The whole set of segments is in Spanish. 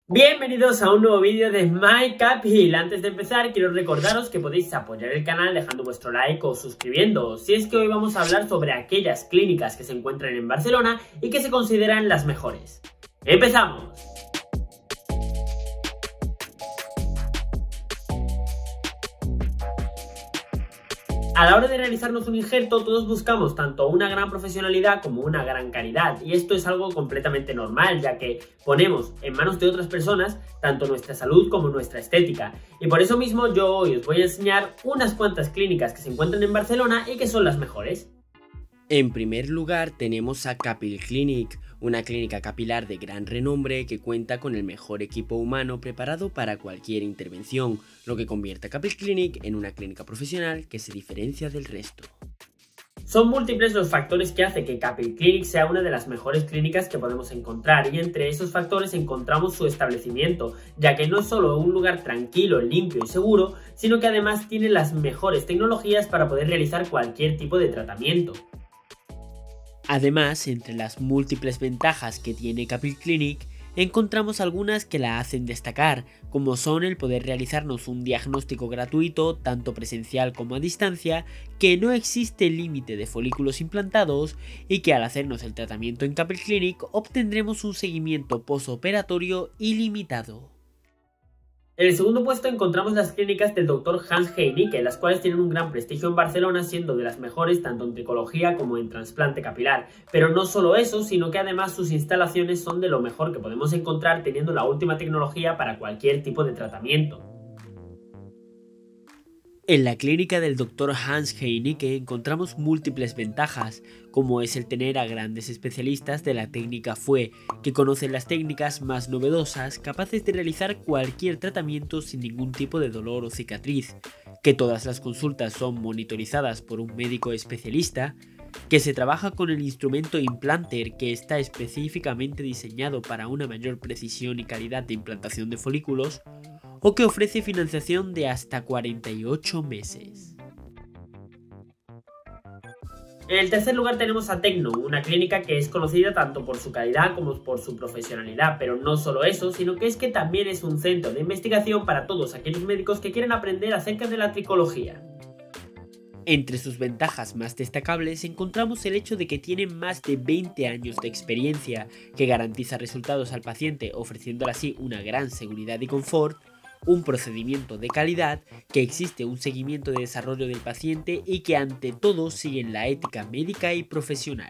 Bienvenidos a un nuevo vídeo de MyCapHeal. Antes de empezar quiero recordaros que podéis apoyar el canal dejando vuestro like o suscribiéndoos. Si es que hoy vamos a hablar sobre aquellas clínicas que se encuentran en Barcelona y que se consideran las mejores. ¡Empezamos! A la hora de realizarnos un injerto, todos buscamos tanto una gran profesionalidad como una gran calidad, y esto es algo completamente normal, ya que ponemos en manos de otras personas tanto nuestra salud como nuestra estética. Y por eso mismo yo hoy os voy a enseñar unas cuantas clínicas que se encuentran en Barcelona y que son las mejores. En primer lugar tenemos a Capil Clinic, una clínica capilar de gran renombre que cuenta con el mejor equipo humano preparado para cualquier intervención, lo que convierte a Capil Clinic en una clínica profesional que se diferencia del resto. Son múltiples los factores que hacen que Capil Clinic sea una de las mejores clínicas que podemos encontrar, y entre esos factores encontramos su establecimiento, ya que no es solo un lugar tranquilo, limpio y seguro, sino que además tiene las mejores tecnologías para poder realizar cualquier tipo de tratamiento. Además, entre las múltiples ventajas que tiene Capil Clinic, encontramos algunas que la hacen destacar, como son el poder realizarnos un diagnóstico gratuito, tanto presencial como a distancia, que no existe límite de folículos implantados y que al hacernos el tratamiento en Capil Clinic obtendremos un seguimiento postoperatorio ilimitado. En el segundo puesto encontramos las clínicas del Dr. Hans Heinecke, las cuales tienen un gran prestigio en Barcelona, siendo de las mejores tanto en tricología como en trasplante capilar. Pero no solo eso, sino que además sus instalaciones son de lo mejor que podemos encontrar, teniendo la última tecnología para cualquier tipo de tratamiento. En la clínica del Dr. Hans Heinecke encontramos múltiples ventajas, como es el tener a grandes especialistas de la técnica FUE, que conocen las técnicas más novedosas, capaces de realizar cualquier tratamiento sin ningún tipo de dolor o cicatriz, que todas las consultas son monitorizadas por un médico especialista, que se trabaja con el instrumento Implanter, que está específicamente diseñado para una mayor precisión y calidad de implantación de folículos, o que ofrece financiación de hasta 48 meses. En el tercer lugar tenemos a Tecno, una clínica que es conocida tanto por su calidad como por su profesionalidad, pero no solo eso, sino que es que también es un centro de investigación para todos aquellos médicos que quieren aprender acerca de la tricología. Entre sus ventajas más destacables encontramos el hecho de que tienen más de 20 años de experiencia, que garantiza resultados al paciente ofreciéndole así una gran seguridad y confort, un procedimiento de calidad, que existe un seguimiento de desarrollo del paciente y que ante todo siguen la ética médica y profesional.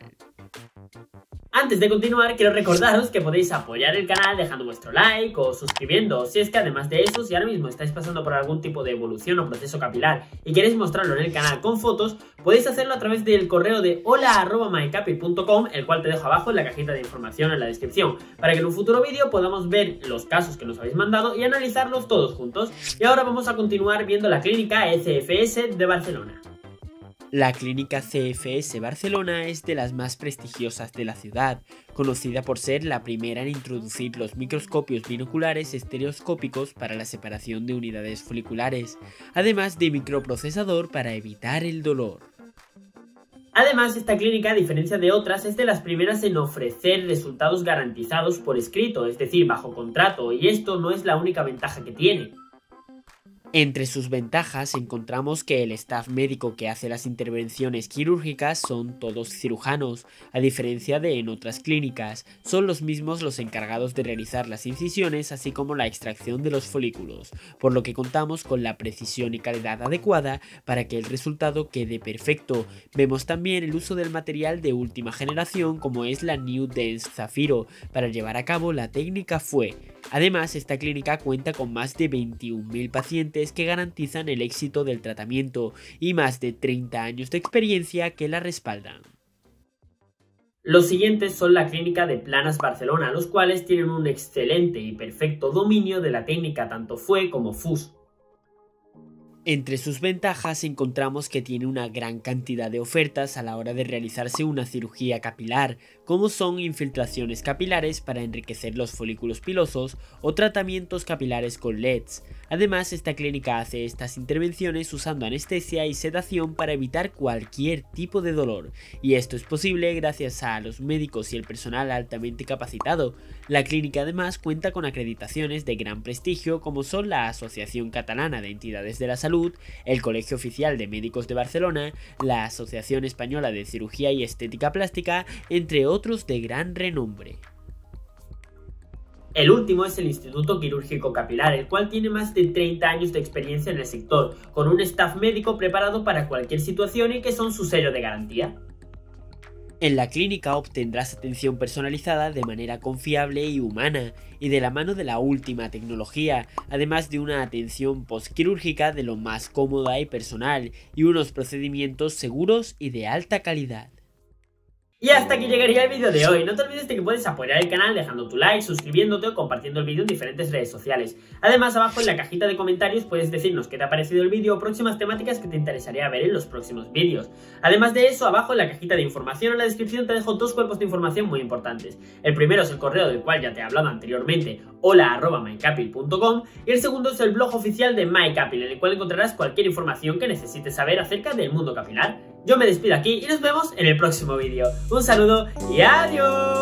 Antes de continuar, quiero recordaros que podéis apoyar el canal dejando vuestro like o suscribiéndoos. Si es que además de eso, si ahora mismo estáis pasando por algún tipo de evolución o proceso capilar y queréis mostrarlo en el canal con fotos, podéis hacerlo a través del correo de hola@mycapil.com, el cual te dejo abajo en la cajita de información en la descripción, para que en un futuro vídeo podamos ver los casos que nos habéis mandado y analizarlos todos juntos. Y ahora vamos a continuar viendo la clínica CFS de Barcelona. La clínica CFS Barcelona es de las más prestigiosas de la ciudad, conocida por ser la primera en introducir los microscopios binoculares estereoscópicos para la separación de unidades foliculares, además de microprocesador para evitar el dolor. Además, esta clínica, a diferencia de otras, es de las primeras en ofrecer resultados garantizados por escrito, es decir, bajo contrato, y esto no es la única ventaja que tiene. Entre sus ventajas encontramos que el staff médico que hace las intervenciones quirúrgicas son todos cirujanos, a diferencia de en otras clínicas, son los mismos los encargados de realizar las incisiones así como la extracción de los folículos, por lo que contamos con la precisión y calidad adecuada para que el resultado quede perfecto. Vemos también el uso del material de última generación como es la New Dense Zafiro para llevar a cabo la técnica FUE. Además, esta clínica cuenta con más de 21.000 pacientes que garantizan el éxito del tratamiento y más de 30 años de experiencia que la respaldan. Los siguientes son la clínica de Planas Barcelona, los cuales tienen un excelente y perfecto dominio de la técnica tanto FUE como FUS. Entre sus ventajas encontramos que tiene una gran cantidad de ofertas a la hora de realizarse una cirugía capilar, como son infiltraciones capilares para enriquecer los folículos pilosos o tratamientos capilares con LEDs. Además, esta clínica hace estas intervenciones usando anestesia y sedación para evitar cualquier tipo de dolor, y esto es posible gracias a los médicos y el personal altamente capacitado. La clínica además cuenta con acreditaciones de gran prestigio como son la Asociación Catalana de Entidades de la Salud, el Colegio Oficial de Médicos de Barcelona, la Asociación Española de Cirugía y Estética Plástica, entre otros de gran renombre. El último es el Instituto Quirúrgico Capilar, el cual tiene más de 30 años de experiencia en el sector, con un staff médico preparado para cualquier situación y que son su sello de garantía. En la clínica obtendrás atención personalizada de manera confiable y humana, y de la mano de la última tecnología, además de una atención postquirúrgica de lo más cómoda y personal, y unos procedimientos seguros y de alta calidad. Y hasta aquí llegaría el vídeo de hoy. No te olvides de que puedes apoyar el canal dejando tu like, suscribiéndote o compartiendo el vídeo en diferentes redes sociales. Además, abajo en la cajita de comentarios puedes decirnos qué te ha parecido el vídeo o próximas temáticas que te interesaría ver en los próximos vídeos. Además de eso, abajo en la cajita de información o en la descripción te dejo dos cuerpos de información muy importantes. El primero es el correo del cual ya te he hablado anteriormente, hola@mycapil.com, y el segundo es el blog oficial de MyCapil, en el cual encontrarás cualquier información que necesites saber acerca del mundo capilar. Yo me despido aquí y nos vemos en el próximo vídeo. Un saludo y adiós.